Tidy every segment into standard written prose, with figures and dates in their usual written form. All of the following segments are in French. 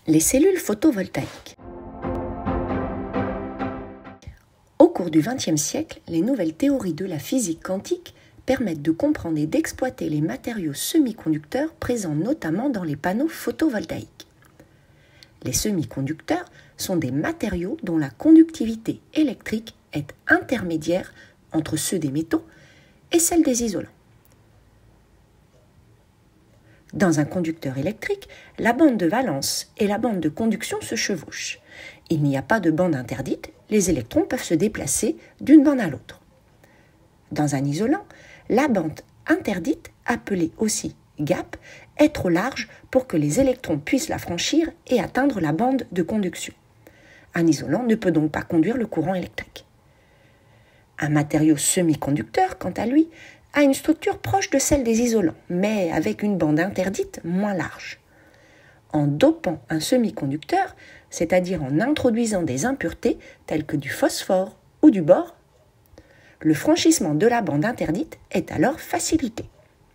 Les cellules photovoltaïques. Au cours du XXe siècle, les nouvelles théories de la physique quantique permettent de comprendre et d'exploiter les matériaux semi-conducteurs présents notamment dans les panneaux photovoltaïques. Les semi-conducteurs sont des matériaux dont la conductivité électrique est intermédiaire entre ceux des métaux et celle des isolants. Dans un conducteur électrique, la bande de valence et la bande de conduction se chevauchent. Il n'y a pas de bande interdite, les électrons peuvent se déplacer d'une bande à l'autre. Dans un isolant, la bande interdite, appelée aussi gap, est trop large pour que les électrons puissent la franchir et atteindre la bande de conduction. Un isolant ne peut donc pas conduire le courant électrique. Un matériau semi-conducteur, quant à lui, a une structure proche de celle des isolants, mais avec une bande interdite moins large. En dopant un semi-conducteur, c'est-à-dire en introduisant des impuretés telles que du phosphore ou du bore, le franchissement de la bande interdite est alors facilité.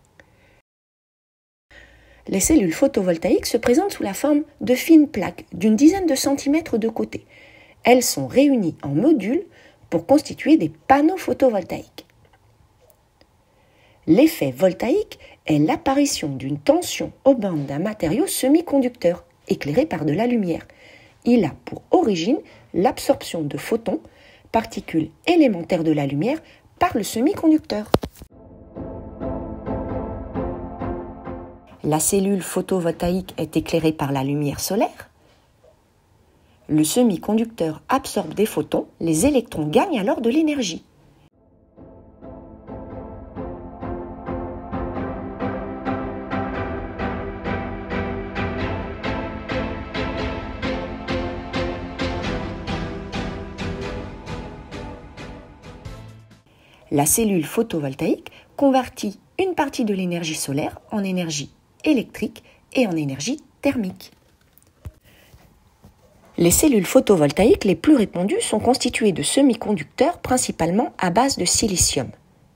Les cellules photovoltaïques se présentent sous la forme de fines plaques d'une dizaine de centimètres de côté. Elles sont réunies en modules pour constituer des panneaux photovoltaïques. L'effet voltaïque est l'apparition d'une tension aux bandes d'un matériau semi-conducteur éclairé par de la lumière. Il a pour origine l'absorption de photons, particules élémentaires de la lumière, par le semi-conducteur. La cellule photovoltaïque est éclairée par la lumière solaire. Le semi-conducteur absorbe des photons, les électrons gagnent alors de l'énergie. La cellule photovoltaïque convertit une partie de l'énergie solaire en énergie électrique et en énergie thermique. Les cellules photovoltaïques les plus répandues sont constituées de semi-conducteurs principalement à base de silicium.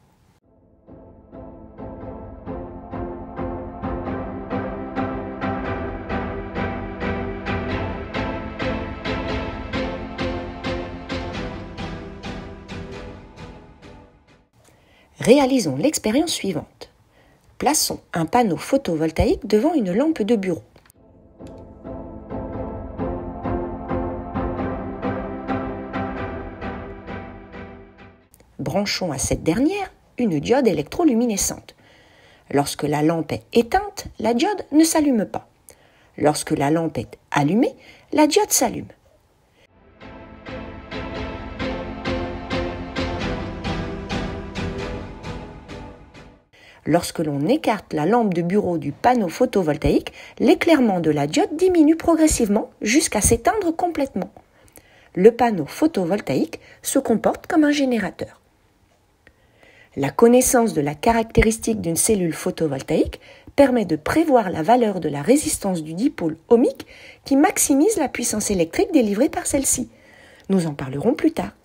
Réalisons l'expérience suivante. Plaçons un panneau photovoltaïque devant une lampe de bureau. Branchons à cette dernière une diode électroluminescente. Lorsque la lampe est éteinte, la diode ne s'allume pas. Lorsque la lampe est allumée, la diode s'allume. Lorsque l'on écarte la lampe de bureau du panneau photovoltaïque, l'éclairement de la diode diminue progressivement jusqu'à s'éteindre complètement. Le panneau photovoltaïque se comporte comme un générateur. La connaissance de la caractéristique d'une cellule photovoltaïque permet de prévoir la valeur de la résistance du dipôle ohmique qui maximise la puissance électrique délivrée par celle-ci. Nous en parlerons plus tard.